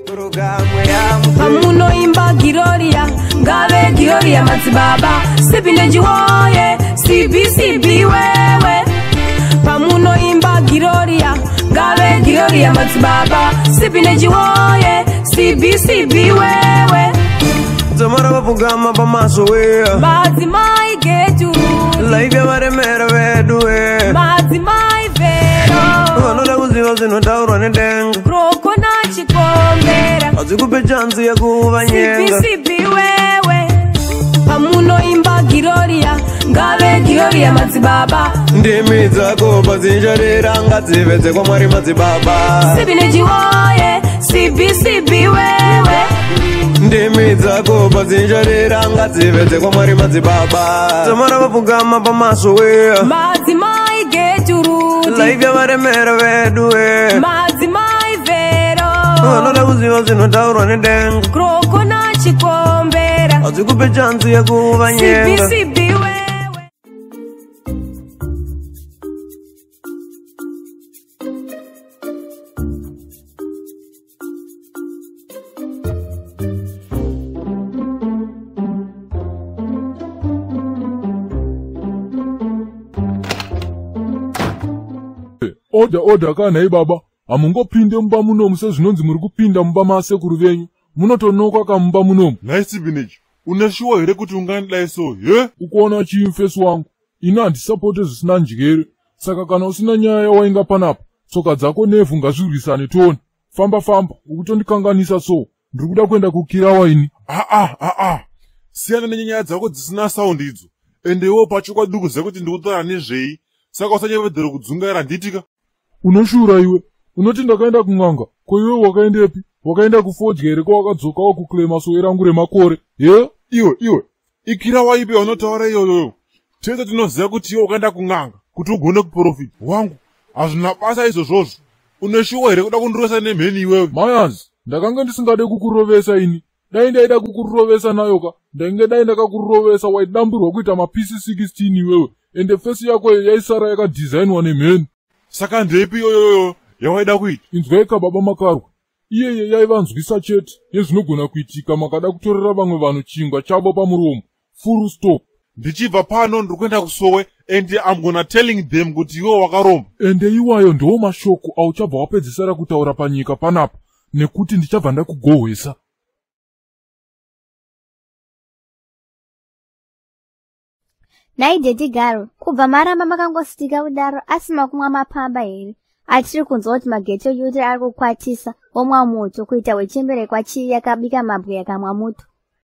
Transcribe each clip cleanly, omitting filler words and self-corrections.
pamunoimba Gloria ngave Gloria madzibaba sipineji woye CBCB wewe pamunoimba Gloria ngave Gloria madzibaba sipineji woye CBCB wewe Zamara vapugama pamaso wea madzimai getu life yavaremera vedu we madzimai vero vanoda kuziva zvinotaurwa nedenga kroko nachikombera hadzikupe chansi yakuva nyenga CBCB wewe pamunoimba Gloria ngave Gloria madzibaba ndimi dzako padzinjarira ngadzipedze kwamwari madzibaba sipineji woye CBCB wewe ndimi dzako padzinjarira ngadzipedze kwamwari madzibaba Zamara vapugama pamaso wea madzimai geturuti life yavaremera vedu we madzimai vero vanoda kuziva zvinotaurwa nedenga kroko nachikombera hadzikupe chansi yakuva nyenga CBCB wewe Oda kana ibaba amungopinde mumba munomu sezvinonzi muri kupinda mumba masekuru venyu munotonoka kamumba munomu. Nice Bineji, unashuwa here kuti ungandidai so ye? Ukuona chiimfesi wangu ina handisapote zvisina njere saka kana usina nyaya yawainga panapa tsoka dzako nevhu ngazvirwisane toni famba ukutondikanganisa so ndiri kuda kuenda kukira waini. Siyana nenyaya dzako dzisina saundi idzo ende iwo pachokwadi kuziva kuti ndikutaura nezvei saka usanyevedzera kudzungaira nditika. Unoshura iwe unoti ndakaenda kun'anga ko iwe wakaendepi wakaenda kufodya here ko wakadzoka wakuklema sowe rangu remakore ye iwe ikira waipe unotaura iyoyoyo tese tinoziva kuti iwe wakaenda kun'anga kuti ugone kuprofita wangu hazvina basa izvozvozvo uneshuwa here kuda kundirovesa nemheni iwewe. Mayanzi ndakanga ndisingade kukurovesa ini dai ndaida kukurovesa nayoka ndainge dai ndakakurovesa waidambirwa kuita mapisi 16 iwewe ende fesi yako yaisara yakadhizainwa nemheni. Saka ndepi yoyoyo yawaida kuita? Inzwaika baba Makarwa iyeye yaivanzwisa chete nezvinogona kuitika makada kutorera vamwe vanhu chingwa chavo pamuromo full stop. Ndichibva pano ndiri kuenda kusowe and I'm gonna telling them kuti iwo wakaromba. Ende iwayo ndiwo mashoko auchabva wapedzisira kutaura panyika panapa nekuti ndichabva ndakugohwesa. Naidedi Garo, kubva maramba makangositika kudaro asima kumwa mapamba here. Atiri kunzwa kuti mageto yuti ari kukwatisa omwa moto kuita wechemberekwa chii yakabika mabwe yakamwa muto.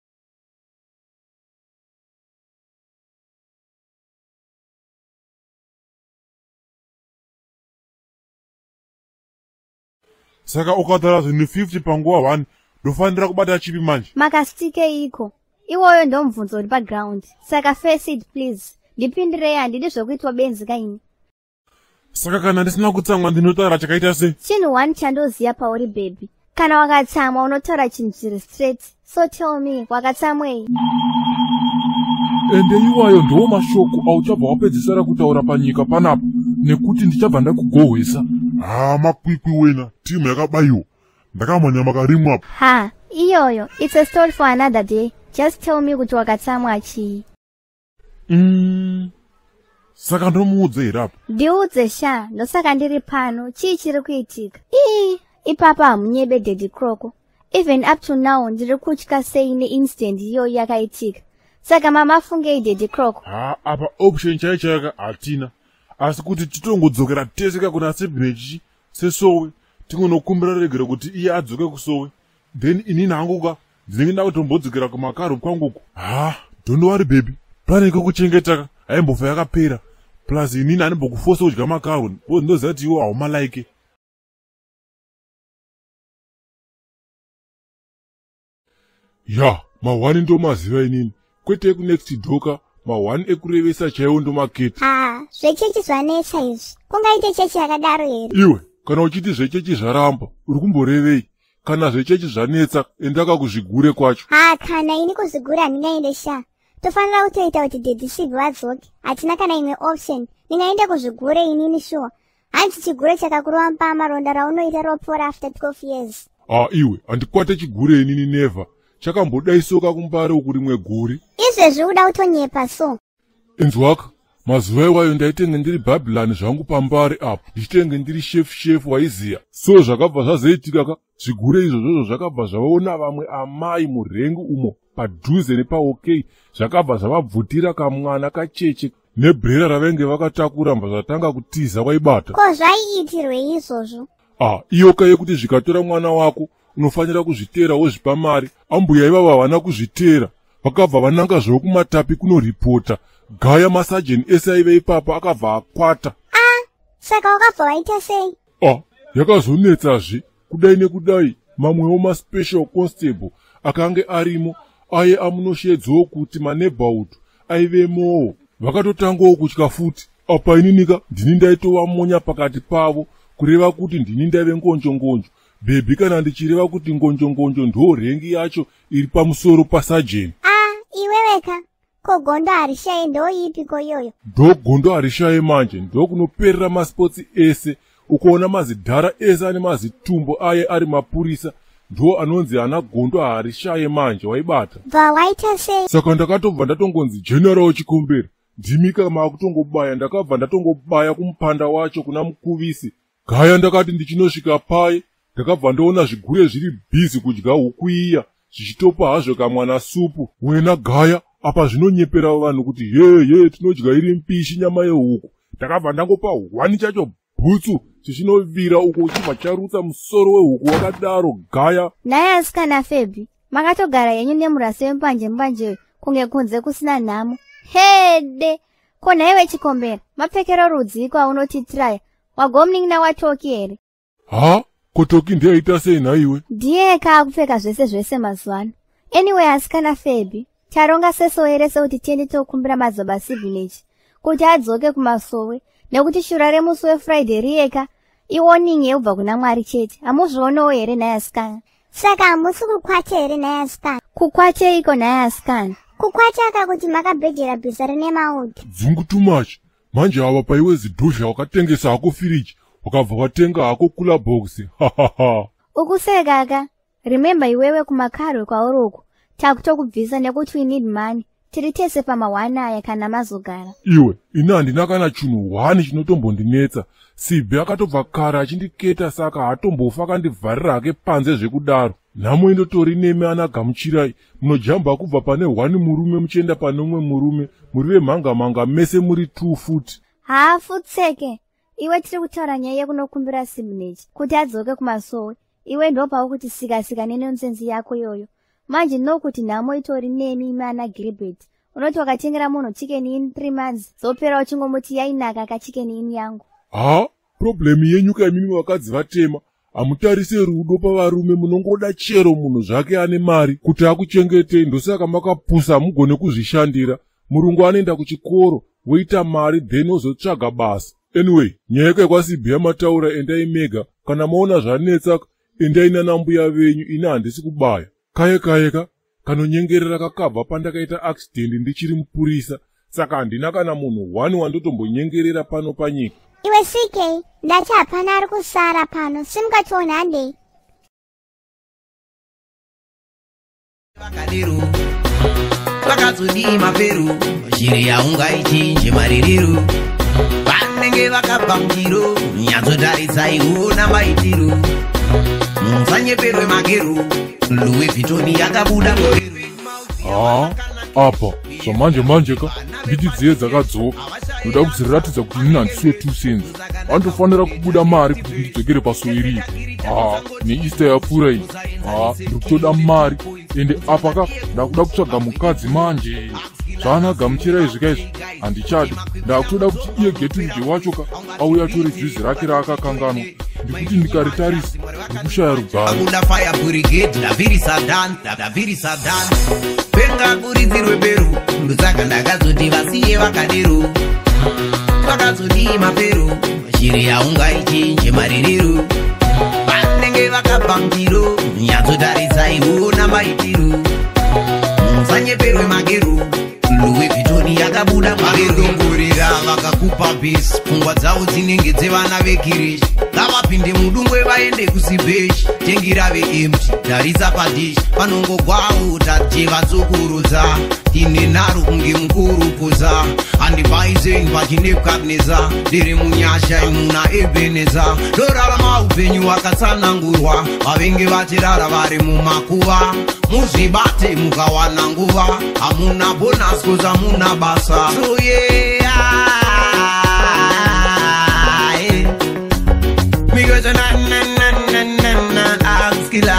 Saka ukataura zvinhu 50 panguva 1 ndofanira kubata chipi manje? Makasitike iko. Iwoyo ndomubvunzo uri paground. Saka face it please. Ndipindirei handidi zvokuitwa benzi kaini. Saka kana ndisina kutsamwa ndinotaura chakaita se? Chinhu 1 chandoziva pauri baby. Kana wakatsamwa unotaura chinhu chiri straight. So tell me, wakatsamwei? Ende iwayo ndiwo mashoko auchabva wapedzisira kutaura panyika panapa nekuti ndichabva ndakugohwesa. Makwikwi wena, timu yakabayiwa. Ndakamhanya makarimwa. Iyoyo, it's a story for another day. Just tell me kuti wakatsamwa chii. Saka ndomuudze here apa? Ndiudze sha, ndosaka ndiri pano, chii chiri kuitika? Ipapa hamunyebe Daddy Kroko. Even up to now ndiri kutya sei neincident iyoyo yakaitika. Saka mama afungei Daddy Kroko. Apa option chaichayaka hatina. Asi kuti titongodzokera teseka kuna Sibnechi sesowe tingonokumbira regera kuti iye adzoke kusowe. Then inini hanguka ndinenge ndakutombodzokera kumakaro kwanguko. Don't worry baby. Plani kokuchengetaka haimbofa yakapera. Plus inini hanimbokufosa kudya makaro ndoziva kuti iwo haumalaike. Ma1 ndomaziva inini. Kwete kunext doka ma1 ekurevesa chaiwo ndomaketa. Zvechechi zvanetsa izvi. Kungaite chechi yakadaro here? Iwe, kana uchiti zvechechi zvaramba, uri kumborevei? Kana zvechechi zvanetsa endaka kuzvigure kwacho. Kana ini kuzvigura handingaende sha. Tofanira kutoita kuti Daddy Shiv vadzoke. Hatina kana imwe option. Ndingaenda kuzvigure inini sure. Hanzi chigure chakakurova pamaronda raunoita ropora after 12 years. Iwe, andikwate chigure inini neva. Chakambodaisoka kumbare uku rimwe guri. Izvezvi uda kutonyepa so. Inzwaka, mazuva iwayo ndaitenge ndiri Babylon zvangu pambare apo. Ndichitenge ndiri chef waiziya. So zvakabva zvazoitika ka, zvigure izvozvo zvakabva zvavaona vamwe amai murengi umo padhuze nepaOK. Zvakabva zvavabvutira kamwana kacheche nebrera ravenge vakatakura mbazvatanga kutiza waibata. Ko zvaiitirwe izvozvo? Iyoka yekuti zvikatora mwana wako unofanira kuzvitera wozvipa mari. Ambuya ivava havana kuzvitera, vakabva vananga zvavo kumatapi kunoripota. Gaya masajeni ese aive ipapa akabva akwata. Saka wakabva waita sei? Yakazonetsazve kudai nekudai mamwewo maspecial constable akange arimo aye amunoshedzawo kuti maneighborhood aivemowo. Vakatotangawo kutya futi. Apa ininika ndini ndaitovamonya pakati pavo kureva kuti ndini ndaive ngonjo. Bhebi kana ndichireva kuti ngonjo ndo rengi yacho iri pamusoro pasajeni. Iweweka. Ko gondo harishaye ndoipiko yoyo? Ndo gondo harishaye manje ndo kunoperera maspotsi ese. Ukoona mazidhara ese ane mazitumbo aye ari mapurisa ndo anonzi ana gondo harishaye manje waibata. Bva waita sei? Saka ndakatobva ndatongonzi general Chikumberi. Ndimika makutongobaya ndakabva ndatongobaya kumupanda wacho kuna mukuvisi. Gaya ndakati ndichinosvika paye ndakabva ndoona zvigure zviri bhizi kudya huku iya zvichitopa hazvo kamwana supu. Wena Gaya, apa zvinonyepera vanhu kuti ye tinodya iri mpishi nyama yehuku. Ndakabva ndangopa 1 chacho bhutsu chichinovira uko uchibva charutsa musoro wehuku wakadaro. Gaya, naye asikana Febi, makatogara yenyu nemurasi wembanje kunge kunze kusina nhamo. Hede, ko naiwe Chikombera, mapfekero rudziko aunotitirayo, wagomunin'ina waToki here? Ko Toki ndiyaita sei naiwe? Ndiye kaakupfeka zvese mazuano. Anyway, asikana Febi, taronga seso here sekuti tiende tokumbira Mazoba Signage kuti adzoke kumasowe, nekuti shura remusi weFriday riyeka iwarning yekubva kuna Mwari chete. Hamuzvionawo here naye asikana? Saka hamusi kukwata here naye asikana? Kukwate iko naye asikana? Kukwata kuti makabhejera bhiza rine maudhi. Dzungu too much. Manje ava paiwe zidhozha wakatengesa hako firiji wakabva watenga hako kula box. Ukuseka. Remember iwewe kumakarwe kwauroko takutokubvisa nekuti we need money. Tiri tese pama1 aya kana mazogara. Iwe ina handina kana chinhu 1 chinotombondinetsa. Sibhi akatobva kare achindiketa saka hatombofa akandivharira hake panze zvekudaro. Nhamo indotori nemi ana Gamuchirai munojamba kubva pane 1 murume muchienda pane umwe murume muri vemhanga mese muri 2 futi. Futseke. Iwe tiri kutaura nyaya yekunokumbira Signage kuti adzoke kumasowe. Iwe ndo paukuti sika nenonsenzi yako yoyo. Manje nokuti nhamo itori nemi imana Gilbert. Unoti wakatengera munhu chicken in 3 months zopera uchingomuti yainaka kachicken in yangu. Problemu yenyuka imimi vakadzi vatema. Hamutarise rudo pavarume, munongoda chero munhu zvake ane mari kuti akuchengetei. Ndosaka makapusa mugone kuzvishandira. Murungu anoenda kuchikoro woita mari then wozotsvaga basa. Anyway, nyaya yekwasibhi yamataura endai mega. Kana maona zvanetsa endai nana mbuya venyu, ina handisi kubaya. Kayeka kanonyengerera kakabva pandakaita accident ndichiri mupurisa. Saka handina kana munhu 1 wandotombonyengerera pano panyika. Iwe CK, ndati hapana ari kusara pano, simukationa handei. Vakadero vakazodii maperu shiri yaungaichinje maririro vanenge vakabva mundiro nyatsotaritsai uona maitiro musanyeperwe magero Louis Vuitton yakabuda muperwe. Apa zvamanje ka nditi dziye dzakadzoka. Ndoda kudziratidza kuti ndina handisiwe 2 cents. Andofanira kubuda mari kuti ndidzokere pasoiriyo. Neeaster yapfuura iyi. Ndiri kutoda mari. Ende apa ka ndakuda kutsvaga mukadzi manje. Zvana Gamuchirai izvi handichadi. Ndakutoda kuti iye Getrude wacho ka auya atore juzi rake raakakanganwa. Ndikuti ndikaritarisa ndikushaya rugare. Akunda fire brigade Daviri Sadan Penga kuridzirwe peru ndotsaka ndakazoti vasiye vakadero vakazodii maperu shiri yaungaichinje maririro vanenge vakabva mundiro nyatsotaritsai uona maitiro musanyeperwe magero Louis Vuitton yakabuda magero ngurira vakakupa mapesi, pfungwa dzavo dzinenge dzevana vekireshi. Ngavapinde mudungwe vaende kusibeshi, tengira veempty tarisa padishi. Panongogwawo tateva tsukurudza, tine nharo kunge mukuru kuza. Handibhaizeni pachinebukadneza, ndiri munyasha imuna Ebeneza. Ndorarama upenyu wakatsanangurwa, vavenge vatirara vari mumakuva. Muzvibate mukawana nguva, hamuna bonus cause hamuna basa. So yeah, because askila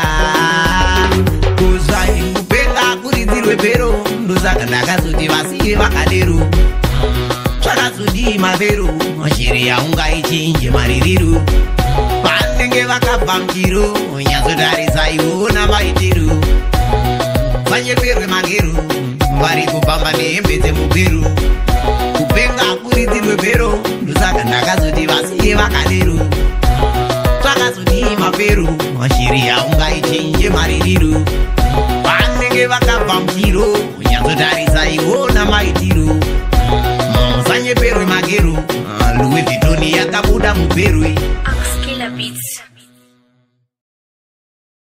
kuzai kupenga kuridzirwe pero, ndosaka ndakazoti vasiye vakadero. Zvakazodi mavero, shiri yaungaichinje maririro. Vanenge vakabva mutiro, nyatsotarisa iwona maitiro. Vanyeperwe magero, vari kupamba nehembe dzemupero. Kupenga kuridzirwe pero, ndosaka ndakazoti vasiye vakadero. Zvakazodi mapero, shiri yaungaichinje maririro. Vanenge vakabva mutiro, nyatsotarisa iwona maitiro. Vanyeperwe magero, Louis Vuitton yakabuda muperwe.